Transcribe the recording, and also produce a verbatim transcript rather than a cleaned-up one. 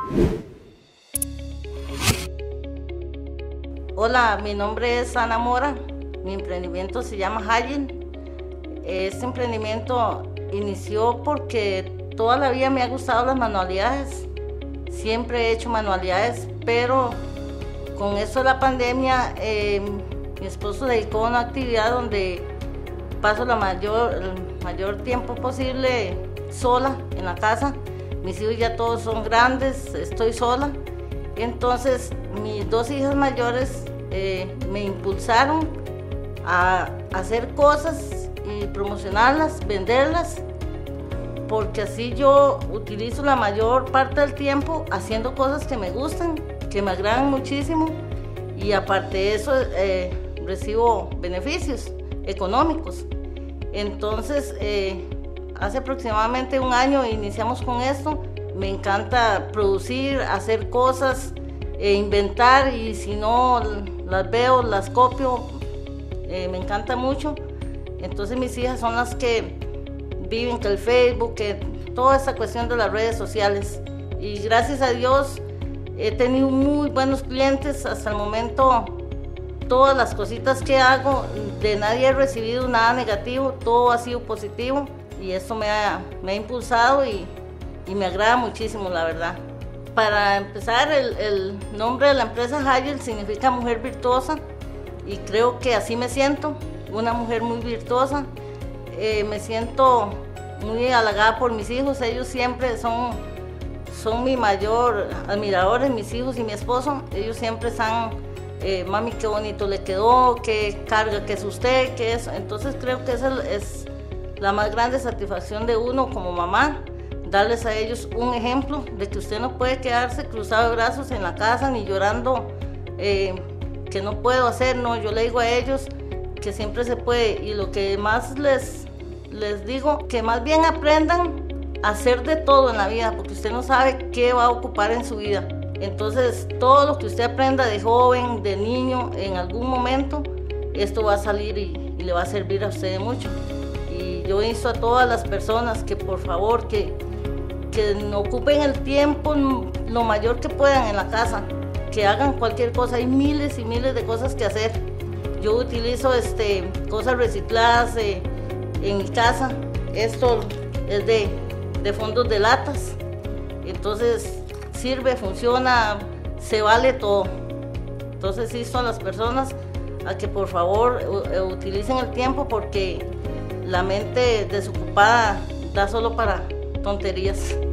Hola, mi nombre es Ana Mora, mi emprendimiento se llama Hayel. Este emprendimiento inició porque toda la vida me ha gustado las manualidades, siempre he hecho manualidades, pero con esto de la pandemia eh, mi esposo dedicó a una actividad donde paso la mayor, el mayor tiempo posible sola en la casa. Mis hijos ya todos son grandes, estoy sola. Entonces mis dos hijas mayores eh, me impulsaron a hacer cosas y promocionarlas, venderlas, porque así yo utilizo la mayor parte del tiempo haciendo cosas que me gustan, que me agradan muchísimo, y aparte de eso eh, recibo beneficios económicos. Entonces eh, hace aproximadamente un año iniciamos con esto. Me encanta producir, hacer cosas, e inventar, y si no las veo, las copio, eh, me encanta mucho. Entonces mis hijas son las que viven que el Facebook, que toda esa cuestión de las redes sociales, y gracias a Dios he tenido muy buenos clientes hasta el momento. Todas las cositas que hago, de nadie he recibido nada negativo, todo ha sido positivo, y eso me ha, me ha impulsado y, y me agrada muchísimo, la verdad. Para empezar, el, el nombre de la empresa Hayel significa mujer virtuosa, y creo que así me siento, una mujer muy virtuosa. Eh, me siento muy halagada por mis hijos, ellos siempre son, son mi mayor admiradores, mis hijos y mi esposo. Ellos siempre están, eh, mami, qué bonito le quedó, qué carga que es usted, qué eso. Entonces creo que esa es la más grande satisfacción de uno como mamá, darles a ellos un ejemplo de que usted no puede quedarse cruzado de brazos en la casa ni llorando eh, que no puedo hacer. No, yo le digo a ellos que siempre se puede, y lo que más les, les digo, que más bien aprendan a hacer de todo en la vida, porque usted no sabe qué va a ocupar en su vida. Entonces todo lo que usted aprenda de joven, de niño, en algún momento esto va a salir y, y le va a servir a usted mucho. Y yo insto a todas las personas que por favor que, que no ocupen el tiempo lo mayor que puedan en la casa, que hagan cualquier cosa. Hay miles y miles de cosas que hacer. Yo utilizo este, cosas recicladas eh, en mi casa. Esto es de, de fondos de latas, entonces sirve, funciona, se vale todo. Entonces insto a las personas a que por favor uh, utilicen el tiempo, porque la mente desocupada da solo para tonterías.